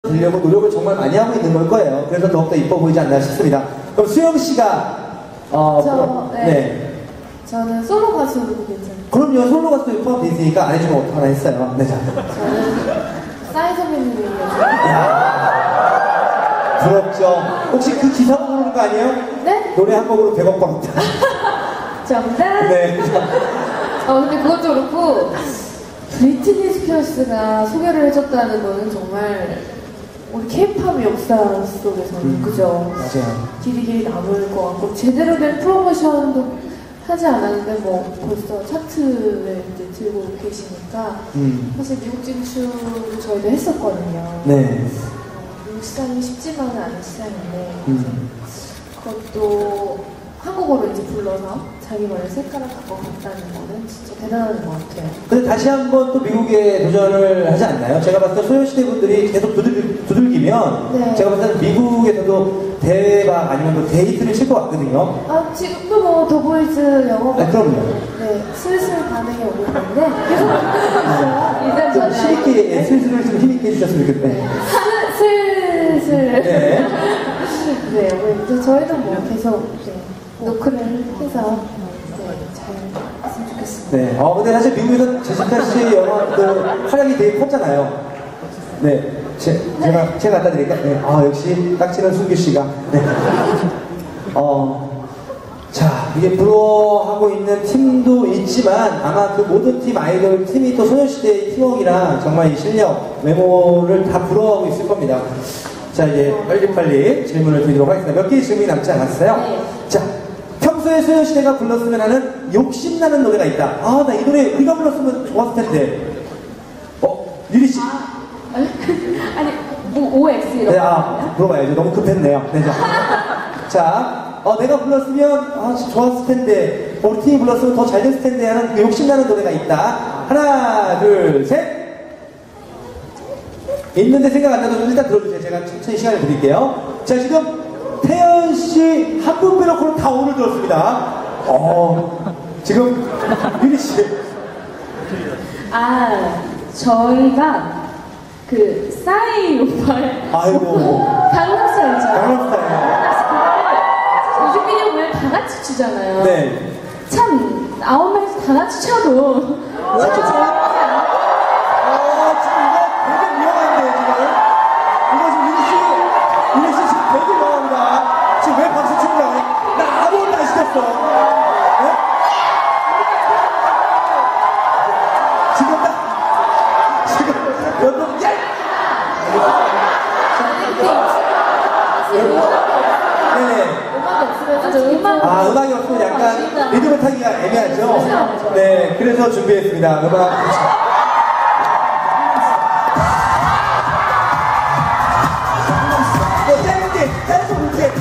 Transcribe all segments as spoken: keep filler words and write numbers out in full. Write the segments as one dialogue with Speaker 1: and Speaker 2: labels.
Speaker 1: 되려고 노력을 정말 많이 하고 있는 걸 거예요. 그래서 더욱더 이뻐 보이지 않나 싶습니다. 그럼 수영 씨가 어,
Speaker 2: 저,
Speaker 1: 그럼,
Speaker 2: 네.
Speaker 1: 네.
Speaker 2: 저는 솔로 가수도 괜찮아요.
Speaker 1: 그럼요, 솔로 가수도 포함되어 있으니까 안 해주면 어떡하나 했어요. 네, 자.
Speaker 2: 저는 싸이 선배님이에요.
Speaker 1: 부럽죠. 혹시 그 기사로 부르는 거 아니에요?
Speaker 2: 네?
Speaker 1: 노래 한 곡으로 백억 벌었다.
Speaker 2: 정답?
Speaker 1: 네.
Speaker 2: 어, 근데 그것도 그렇고, 브리트니 스피어스가 소개를 해줬다는 거는 정말, 우리 케이팝 역사 속에서는,
Speaker 1: 음,
Speaker 2: 그죠?
Speaker 1: 맞아요.
Speaker 2: 길이 길이 남을 것 같고, 제대로 된 프로모션도 하지 않았는데, 뭐, 벌써 차트를 이제 들고 계시니까,
Speaker 1: 음.
Speaker 2: 사실 미국 진출을 저희도 했었거든요.
Speaker 1: 네.
Speaker 2: 미국 시장이 쉽지만은 않은 시장인데,
Speaker 1: 음.
Speaker 2: 그것도 한국어로 이제 불러서 자기만의 색깔을 갖고 갔다는 거는 진짜 대단한 것 같아요.
Speaker 1: 근데 다시 한번 또 미국에 도전을 하지 않나요? 제가 봤을 때 소녀시대 분들이 계속 두들, 두들기면
Speaker 2: 네.
Speaker 1: 제가 봤을 때 미국에서도 대박 아니면 또 데이트를 칠 것 같거든요.
Speaker 2: 아, 지금도 뭐 더보이즈 영어가
Speaker 1: 아, 그럼요.
Speaker 2: 네, 슬슬 반응이 오고 있는데 계속 있어요. 일단
Speaker 1: 좀
Speaker 2: 저는
Speaker 1: 힘있게, 예, 슬슬 좀 힘있게 해주셨으면 좋겠네요.
Speaker 2: 슬- 슬슬
Speaker 1: 네.
Speaker 2: 네, 뭐 이제 저희도 뭐 계속 네, 노크를 해서 네, 잘 했으면 좋겠습니다.
Speaker 1: 네. 어, 근데 사실 미국에서 제시카 씨의 영화들 활약이 되게 컸잖아요. 네. 제, 제가, 제가 갖다 드릴까요? 네. 아, 역시 딱지는 순규 씨가. 네. 어, 자, 이게 부러워하고 있는 팀도 있지만 아마 그 모든 팀 아이돌 팀이 또 소녀시대의 팀워크랑 정말 이 실력, 외모를 다 부러워하고 있을 겁니다. 자, 이제 빨리빨리 질문을 드리도록 하겠습니다. 몇 개의 질문이 남지 않았어요?
Speaker 2: 네.
Speaker 1: 자, 평소에 소녀시대가 불렀으면 하는 욕심나는 노래가 있다. 아, 나 이 노래 우리가 불렀으면 좋았을 텐데. 어, 유리 씨.
Speaker 2: 아, 아니, 뭐 오엑스 이런
Speaker 1: 네,
Speaker 2: 거.
Speaker 1: 아, 물어봐야죠. 너무 급했네요. 네, 자. 자, 어, 내가 불렀으면, 아, 좋았을 텐데, 어, 우리 팀이 불렀으면 더 잘 됐을 텐데 하는 그 욕심나는 노래가 있다. 하나, 둘, 셋. 있는데 생각 안 나도 좀 일단 들어주세요. 제가 천천히 시간을 드릴게요. 자, 지금 태연 씨 한 분 빼놓고는 다 오늘 들었습니다. 어, 지금, 유리 씨.
Speaker 3: 아, 저희가 그 싸이 오빠를
Speaker 1: 아이고.
Speaker 3: 강남스타일이죠.
Speaker 1: 강남스타일.
Speaker 3: 뮤직비디오 보면 다 같이 추잖아요.
Speaker 1: 네.
Speaker 3: 참 아홉 명이서 다 같이 춰도 참 재밌지 않아요?
Speaker 1: 어, 지금 이거 되게 위험한데, 지금. 이거 지금 유리 씨, 유리 씨 지금 되게 위험합니다. 지금 왜 박수 치는 거야? 나 아무것도 안 시켰어. 네? 지금 딱, 지금, 여러분, 예! 네네.
Speaker 2: 음악이 없으면
Speaker 3: 맞아, 음악.
Speaker 1: 아, 음악이 없으면 약간 리듬을 타기가 애매하죠? 네, 그래서 준비했습니다. 음악. 뭐, 짧게, 짧게 볼게.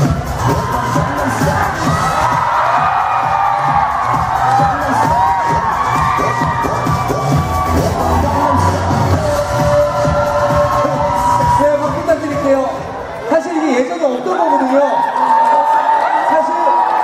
Speaker 1: 네, 한번 부탁드릴게요. 사실 이게 예정이 없던 거거든요. 사실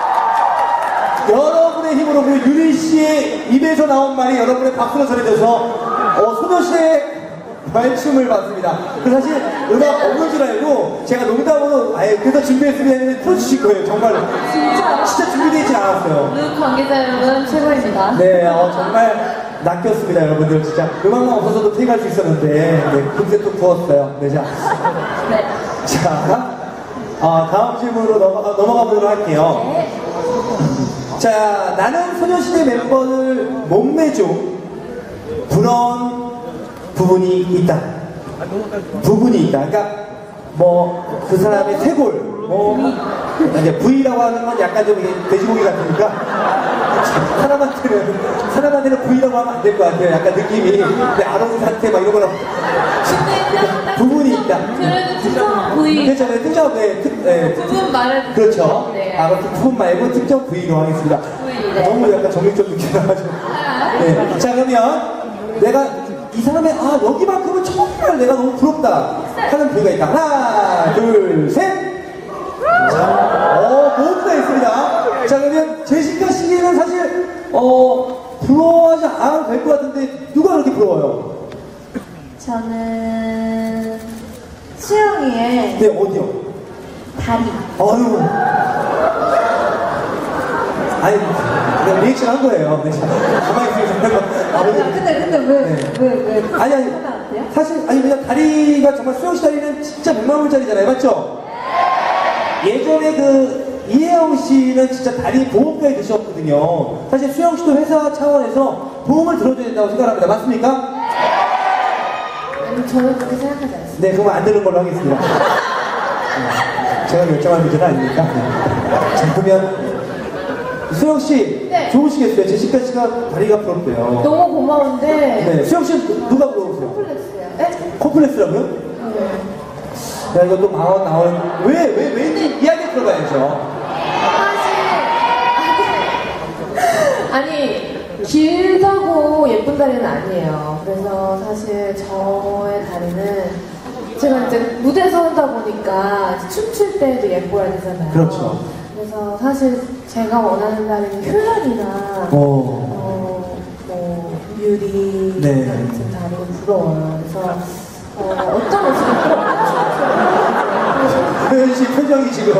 Speaker 1: 여러분의 힘으로 그 유리 씨의 입에서 나온 말이 여러분의 박수로 전해져서 어, 소녀시대의 말춤을 봤습니다. 그 사실 음악 없는 줄 알고 제가 농담으로 아예 그래서 준비했으면 했는데 틀어주실 거예요. 정말
Speaker 2: 진짜
Speaker 1: 진짜 준비되어 있지 않았어요.
Speaker 2: 그 관계자 여러분 최고입니다.
Speaker 1: 네, 어, 정말 낚였습니다, 여러분들. 진짜 음악만 없어서도 퇴근할 수 있었는데 네, 금세 또 부었어요. 네, 자.
Speaker 2: 네.
Speaker 1: 자, 어, 다음 질문으로 넘어가, 넘어가 보도록 할게요.
Speaker 2: 네.
Speaker 1: 자, 나는 소녀시대 멤버들 몸매 중 부러운 부분이 있다. 부분이 있다. 그러니까 뭐 그 사람의 쇄골, 뭐 이제 부위라고 하는 건 약간 좀 이게 돼지고기 같으니까 사람한테는 사람한테는 부위라고 하면 안 될 것 같아요. 약간 느낌이 네, 아롱 상태 막 이런 거랑 부분이 있다.
Speaker 2: 그래도 특정 부위
Speaker 1: 그렇죠, 네, 특정 네, 특, 네,
Speaker 2: 부분 말을
Speaker 1: 그렇죠.
Speaker 2: 네.
Speaker 1: 아, 그 부분 말고 특정 부위로 하겠습니다.
Speaker 2: 부위, 네.
Speaker 1: 너무 약간 정육점 느낌 나가지고. 네. 자, 그러면 내가 이 사람의, 아, 여기만큼은 정말 내가 너무 부럽다 하는 부위가 있다. 하나, 둘, 셋! 자, 어, 모두 다 있습니다. 자, 그러면 제시카 씨는 사실, 어, 부러워하지 않아도 될 것 같은데, 누가 그렇게 부러워요?
Speaker 3: 저는
Speaker 1: 네, 어디요?
Speaker 3: 다리.
Speaker 1: 어휴. 아니, 그냥 리액션 한 거예요. 네, 가만히 있으면 아,
Speaker 2: 근데 근데 왜
Speaker 1: 네.
Speaker 2: 왜 왜?
Speaker 1: 아니, 아니. 사실, 아니, 그냥 다리가 정말 수영 씨 다리는 진짜 백만 원짜리잖아요. 맞죠? 예전에 그, 이혜영 씨는 진짜 다리 보험까지 드셨거든요. 사실 수영 씨도 회사 차원에서 보험을 들어줘야 된다고 생각합니다. 맞습니까?
Speaker 2: 아니, 저는 그렇게 생각하지 않습니다.
Speaker 1: 네, 그럼 안 되는 걸로 하겠습니다. 네, 제가 결정할 문제는 아니니까. 네. 자, 그러면, 수영 씨,
Speaker 2: 네.
Speaker 1: 좋으시겠어요? 제시카 씨가 다리가 부럽대요.
Speaker 2: 너무 고마운데.
Speaker 1: 네, 수영 씨 누가 부러우세요?
Speaker 2: 콤플렉스예요. 네?
Speaker 1: 콤플렉스라고요?
Speaker 2: 네.
Speaker 1: 야, 이거 또 마흔, 나흔. 왜, 왜, 왠지 이야기 들어가야죠.
Speaker 2: 사실 아니 길다고 예쁜 다리는 아니에요. 그래서 사실 저의 다리는 제가 이제 무대에서 한다 보니까 춤출 때도 예뻐야 되잖아요.
Speaker 1: 그렇죠.
Speaker 2: 그래서 사실 제가 원하는 다리는 효연이나
Speaker 1: 오.
Speaker 2: 어, 뭐 유리
Speaker 1: 네.
Speaker 2: 같은 다리가 부러워요. 그래서 어, 어떤 모습을 부러워요?
Speaker 1: 효연 씨 표정이 지금.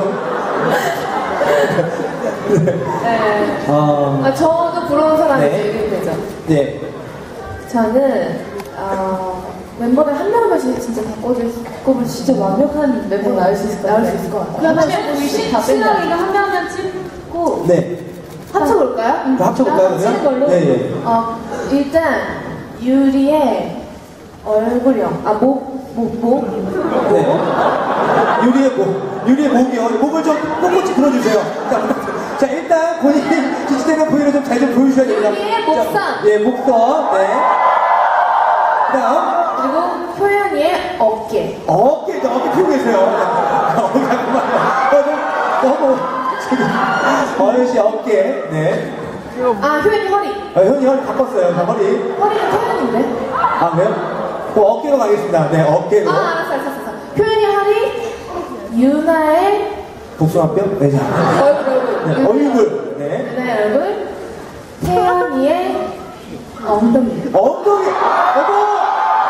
Speaker 2: 네.
Speaker 1: 아,
Speaker 2: 아, 저도 부러운 사람이
Speaker 1: 네.
Speaker 2: 되게 되죠.
Speaker 1: 네.
Speaker 2: 저는 어, 멤버들 한 명씩 진짜 다 꼽을, 꼽을 진짜 완벽한 멤버 나올 수 있을 것 같아요. 나올 수 있을 것 같아요.
Speaker 3: 그러면 우리 신랑이가 한 명만 찍고
Speaker 1: 네.
Speaker 2: 합쳐볼까요?
Speaker 1: 그럼 합쳐볼까요,
Speaker 3: 합치는
Speaker 1: 그러면?
Speaker 3: 걸로?
Speaker 1: 네, 네.
Speaker 2: 어, 일단 유리의 얼굴형, 아 목, 목, 목.
Speaker 1: 네. 유리의 목, 유리의 목이요. 목을 좀 꼿꼿이 들어주세요. 자, 일단 본인 지지대는 보이는 좀 잘 좀 보여주셔야 됩니다.
Speaker 2: 유리의 목선.
Speaker 1: 자, 예, 목선. 네. 그 다음.
Speaker 2: 그리고 효연이의 어깨.
Speaker 1: 어깨, 이제 어깨 피고 계세요. 어, 잠깐만요. 어, 너무, 너무, 지금, 어윤 씨 어깨. 네.
Speaker 2: 아, 효연이 허리.
Speaker 1: 아, 현이 허리 바꿨어요. 자, 허리.
Speaker 2: 허리는 효연인데?
Speaker 1: 아, 그래요? 또 어깨로 가겠습니다. 네, 어깨로.
Speaker 2: 아, 알았어, 알았어, 알았어. 효연이 허리, 유나의
Speaker 1: 복숭아뼈? 네, 자.
Speaker 2: 얼굴, 얼굴.
Speaker 1: 네, 얼굴. 네.
Speaker 2: 유나의 얼굴, 태연이의 엉덩이.
Speaker 1: 엉덩이! 어머!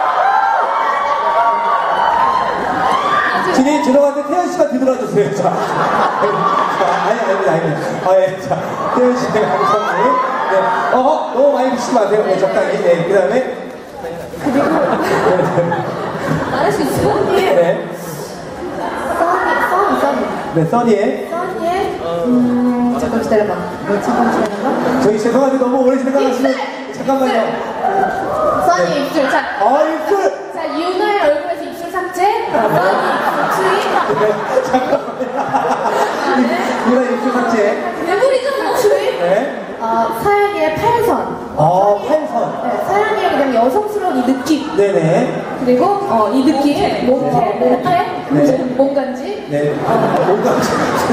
Speaker 1: 지금 들어갔는데 태연 씨가 뒤돌아주세요. 자. 아니, 아닙니다, 아닙니다. 아, 예. 자, 태연 씨의 엉덩이. 네. 어, 너무 많이 비치지 마세요. 네, 적당히. 네, 그 다음에.
Speaker 2: 그리고 말할 수 있어?
Speaker 1: 네.
Speaker 2: 써니, 써니, 써니.
Speaker 1: 네, 써니의.
Speaker 2: 써니의 음, 잠깐 기다려봐. 뭐 잠깐 기다려봐.
Speaker 1: 저기 죄송한데 너무 오래 생각하시면. 잠깐만요.
Speaker 2: 써니
Speaker 1: 네.
Speaker 2: 입술. 자,
Speaker 1: 아, 입술!
Speaker 2: 자 유나의 얼굴에서 입술 삭제. 써니 입술
Speaker 1: 네, 잠깐만요. 유나 입술 삭제.
Speaker 2: 메모리즘 추위.
Speaker 1: 네.
Speaker 2: 어, 사연이의 팔선.
Speaker 1: 어, 팔선.
Speaker 2: 네, 사연이의 그냥 여성스러운 이 느낌.
Speaker 1: 네네.
Speaker 2: 그리고 어, 이 느낌. 몸태, 몸태,
Speaker 1: 네.
Speaker 2: 몸간지.
Speaker 1: 네. 몸가지.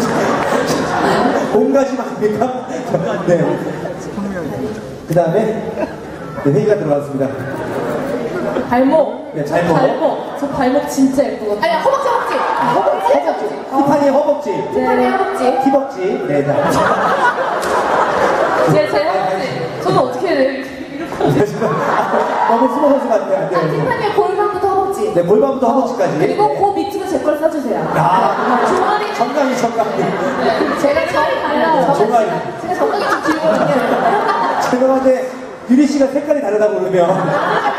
Speaker 1: 몸가지 맞습니까? 네. 그 다음에 네, 회의가 들어갔습니다.
Speaker 2: 발목.
Speaker 1: 네, 잘못.
Speaker 2: 발목. 저 발목 진짜 예쁘거든요. 아니, 허벅지, 허벅지. 허벅지, 허벅지.
Speaker 1: 티파니의 허벅지.
Speaker 2: 티파니의 허벅지.
Speaker 1: 티벅지. 네, 자.
Speaker 2: 제, 제 허벅지. 저는 어떻게 해야 돼요?
Speaker 1: 너무 스모서스 같아요.
Speaker 2: 아,
Speaker 1: 네.
Speaker 2: 티파니의 골반부터 허벅지.
Speaker 1: 네, 골반부터 허벅지까지.
Speaker 2: 그리고
Speaker 1: 네.
Speaker 2: 그 밑으로 제 걸 써주세요.
Speaker 1: 아,
Speaker 2: 종아리.
Speaker 1: 정강이, 정강이.
Speaker 2: 네, 제가 정이 달라요.
Speaker 1: 종아리.
Speaker 2: 제가 정강이 좀 길거든요.
Speaker 1: 죄송한데, 유리 씨가 색깔이 다르다고 그러면.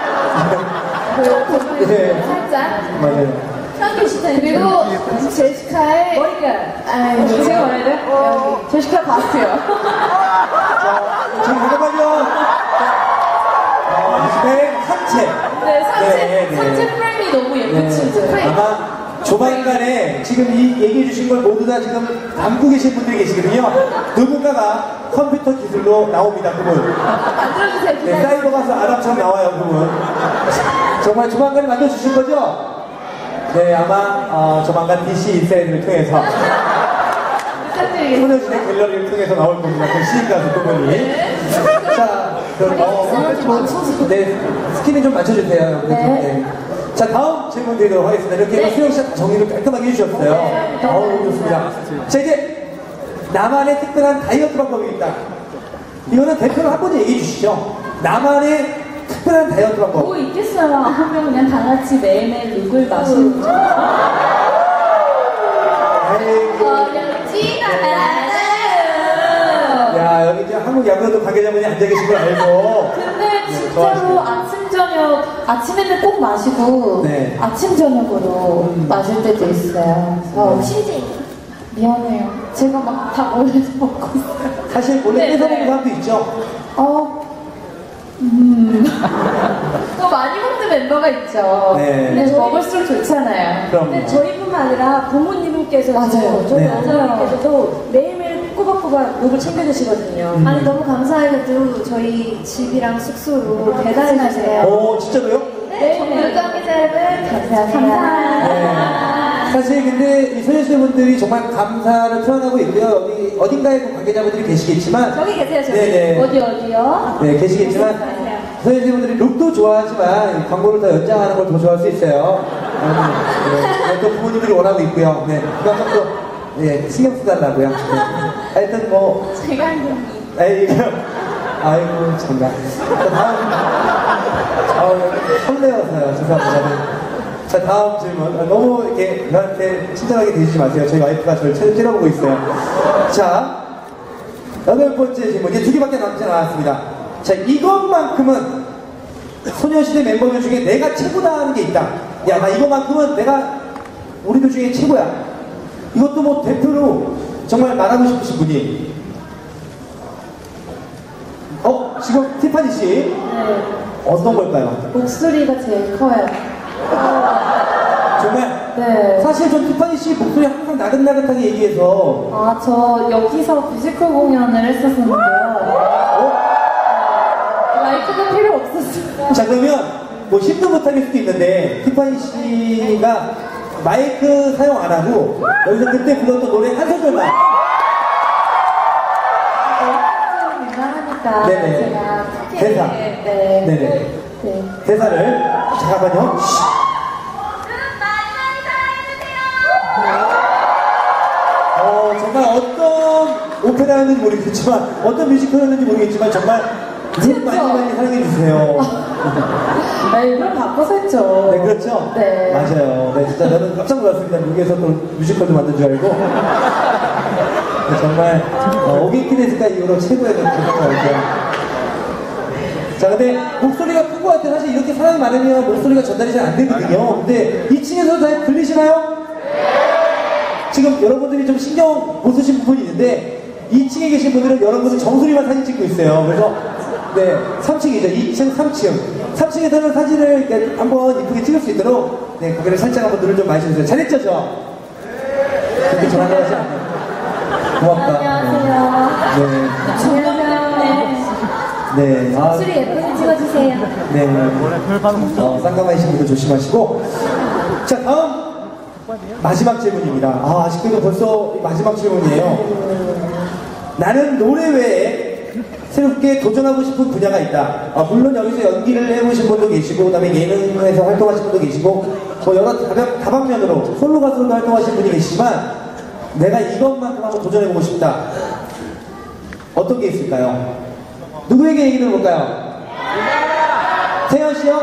Speaker 2: 그,
Speaker 1: 네.
Speaker 2: 살짝.
Speaker 1: 맞아요.
Speaker 2: 그리고 제시카의 머리가. 아, 제가 말해야 돼? 여기. 제시카 바스요.
Speaker 1: 자, 지금 잠깐만요. 어, 네, 상체.
Speaker 2: 네, 상체,
Speaker 1: 네, 네.
Speaker 2: 상체 프레임이 너무 예쁘지.
Speaker 1: 네.
Speaker 2: 프레임.
Speaker 1: 아마 조만간에 지금 이 얘기해 주신 걸 모두 다 지금 담고 계신 분들이 계시거든요. 누군가가 컴퓨터 기술로 나옵니다, 그분.
Speaker 2: 만들어주세요,
Speaker 1: 네,
Speaker 2: 기다려.
Speaker 1: 사이버 가서 아담처럼 나와요, 그분. 정말 조만간에 만들어주실 거죠? 네, 아마 어, 조만간 디씨 인사이드를 통해서
Speaker 2: 부탁드리겠습니다.
Speaker 1: 소녀시대 갤러리를 통해서 나올 겁니다. 그 시인 가수 그분이. 자, 그럼 어, 네, 스킨을 좀 맞춰주세요.
Speaker 2: 네.
Speaker 1: 네. 자, 다음 질문 드리도록 하겠습니다. 이렇게
Speaker 2: 네.
Speaker 1: 수영 씨가 정리를 깔끔하게 해주셨어요.
Speaker 2: 네.
Speaker 1: 어, 너무 좋습니다. 자, 이제 나만의 특별한 다이어트 방법이 있다. 이거는 대표로 한 번 얘기해 주시죠. 나만의 특별한 다이어트 방법.
Speaker 3: 뭐 있겠어요. 하면 그냥 다 같이 매일매일 룩을 마시는 거.
Speaker 1: 야, 여기 이제 한국 야구도 관계자분이 앉아 계신 걸 알고.
Speaker 3: 근데
Speaker 1: 네,
Speaker 3: 진짜로
Speaker 1: 좋아하시네요.
Speaker 3: 아침 저녁 아침에는 꼭 마시고
Speaker 1: 네.
Speaker 3: 아침 저녁으로
Speaker 1: 음.
Speaker 3: 마실 때도 있어요. 어, 심지 미안해요. 제가 막 다 몰래서 먹고 있어요.
Speaker 1: 사실 원래
Speaker 3: 네,
Speaker 1: 뺏어
Speaker 3: 네.
Speaker 1: 먹는 사람도 있죠.
Speaker 3: 어, 음. 또 많이 먹는 멤버가 있죠.
Speaker 1: 네.
Speaker 3: 근데 먹을수록 좋잖아요.
Speaker 1: 그럼.
Speaker 4: 근데 저희뿐만 아니라 부모님께서도
Speaker 3: 맞아요.
Speaker 4: 저희
Speaker 1: 네.
Speaker 4: 어머님께서도 매일매일 꼬박꼬박 녹을 챙겨 드시거든요.
Speaker 1: 음.
Speaker 4: 아니 너무 감사해도 저희 집이랑 숙소로 배달해 주세요.
Speaker 1: 오, 진짜로요?
Speaker 4: 네, 물감이 짧은 감사합니다.
Speaker 1: 네. 사실 근데 이 소녀시대분들이 정말 감사를 표현하고 있고요. 어디, 어딘가에 그 관계자분들이 계시겠지만.
Speaker 4: 저기 계세요, 저기.
Speaker 1: 네네.
Speaker 4: 어디 어디요?
Speaker 1: 네, 계시겠지만. 소녀시대분들이 룩도 좋아하지만 광고를 더 연장하는 걸 더 좋아할 수 있어요. 네, 네, 또 부모님들이 원하고 있고요. 네, 그거 좀 더, 네, 신경 써달라고요. 네. 하여튼 뭐.
Speaker 3: 제가 한
Speaker 1: 에이, 아이고, 정말. 자, 다음. 아, 설레어서요. 죄송합니다. 자, 다음 질문. 아, 너무 이렇게 저한테 친절하게 대주지 마세요. 저희 와이프가 저를 쳐- 째려보고 있어요. 자, 여덟 번째 질문. 이제 두 개밖에 남지 않았습니다. 자, 이것만큼은 소녀시대 멤버들 중에 내가 최고다 하는 게 있다. 야, 나 이것만큼은 내가 우리들 중에 최고야. 이것도 뭐 대표로 정말 말하고 싶으신 분이. 어, 지금 티파니 씨.
Speaker 3: 네.
Speaker 1: 어떤 걸까요?
Speaker 3: 목소리가 제일 커요.
Speaker 1: 정말
Speaker 3: 네.
Speaker 1: 사실 전 티파니 씨 목소리 항상 나긋나긋하게 얘기해서
Speaker 3: 아, 저 여기서 뮤지컬 공연을 했었는데요.
Speaker 1: 어?
Speaker 3: 마이크가 필요 없었어요.
Speaker 1: 자, 그러면 뭐 힘도 못하길 수도 있는데 티파니 씨가 마이크 사용 안 하고 여기서 그때 불렀던 노래 한 소절만.
Speaker 3: 좀 민망하니까
Speaker 1: 네네.
Speaker 3: 제가 크게
Speaker 1: 대사.
Speaker 3: 네.
Speaker 1: 네네.
Speaker 3: 네.
Speaker 1: 대사를 잠깐만요. 어, 정말 어떤 오페라였는지 모르겠지만 어떤 뮤지컬이었는지 모르겠지만 정말 룩 많이 많이 사랑해 주세요.
Speaker 3: 아, 일부러 바꿔서 했죠.
Speaker 1: 네, 그렇죠?
Speaker 3: 네.
Speaker 1: 맞아요. 네, 진짜 저는 깜짝 놀랐습니다. 룩에서 또 뮤지컬도 만든 줄 알고. 네, 정말 어, 오겐키데스카 이후로 최고의 곡이었어요. 자, 근데 목소리가 큰 것 같아요. 사실 이렇게 사람이 많으면 목소리가 전달이 잘 안 되거든요. 근데 이 층에서 다 들리시나요? 지금 여러분들이 좀 신경 못 쓰신 부분이 있는데 이 층에 계신 분들은 여러분들 정수리만 사진 찍고 있어요. 그래서 네, 삼 층이죠. 이 층, 삼 층. 삼 층에서는 사진을 이렇게 한번 이쁘게 찍을 수 있도록 네, 고개를 살짝 한번 눈을 좀 마주쳐주세요. 잘했죠, 저? 그렇게 전화하지 않아요. 고맙다.
Speaker 4: 안녕하세요.
Speaker 1: 네.
Speaker 4: 안녕하세요. 네.
Speaker 1: 네. 아,
Speaker 4: 목소리 예쁘게 찍어주세요.
Speaker 1: 네. 어, 쌍가마이신 분들 조심하시고. 자, 다음. 마지막 질문입니다. 아, 아쉽게도 벌써 마지막 질문이에요. 나는 노래 외에 새롭게 도전하고 싶은 분야가 있다. 아, 물론 여기서 연기를 해보신 분도 계시고, 그 다음에 예능에서 활동하신 분도 계시고, 뭐 여러 다방, 다방면으로 솔로 가수로도 활동하신 분이 계시지만, 내가 이것만큼 한번 도전해보고 싶다. 어떤 게 있을까요? 누구에게 얘기 들어볼까요? 태연 씨요?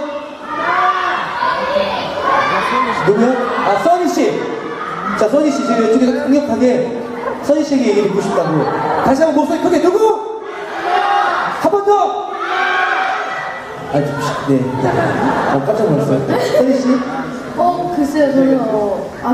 Speaker 1: 누구요? 아, 써니씨! 자, 써니씨, 지금 이쪽에서 강력하게 써니씨에게 얘기 듣고 싶다고. 다시 한번 목소리 크게, 누구? 한 번 더! 아, 좀, 네. 어, 깜짝 놀랐어요. 써니씨?
Speaker 2: 어, 글쎄요, 저는 어,